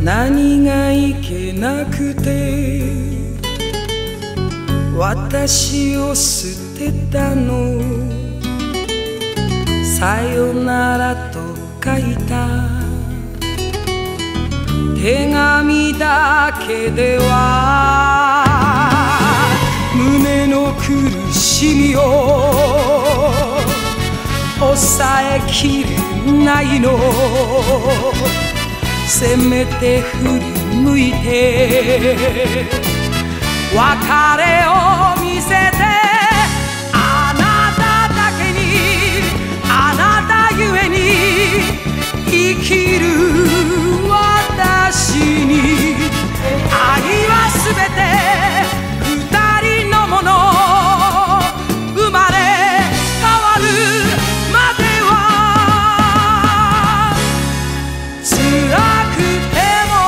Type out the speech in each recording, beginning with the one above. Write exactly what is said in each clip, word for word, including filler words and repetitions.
何がいけなくて私を捨てたの。さよならと書いた手紙だけでは胸の苦しみを抑えきれないの。せめて振り向いて別れを見せて、あなただけにあなたゆえに生きる私に、愛はすべて二人のもの、生まれ変わるまでは辛くて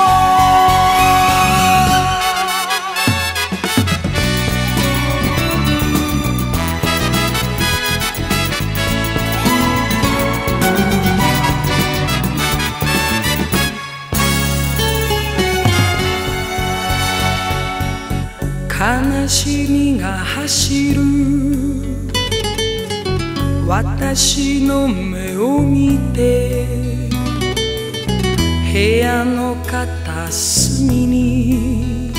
悲しみが走る私の目を見て、部屋の片隅に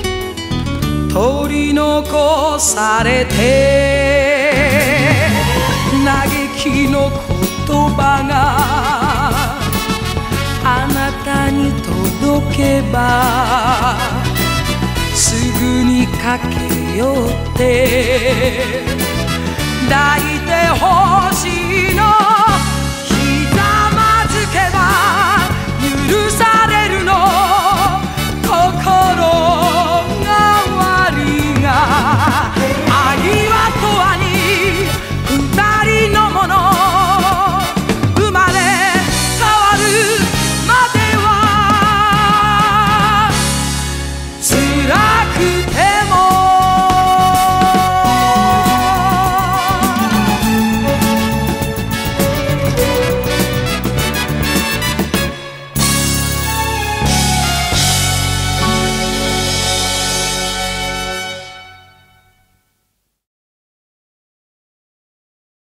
取り残されて、嘆きの言葉があなたに届けばすぐに駆け寄って抱いてほ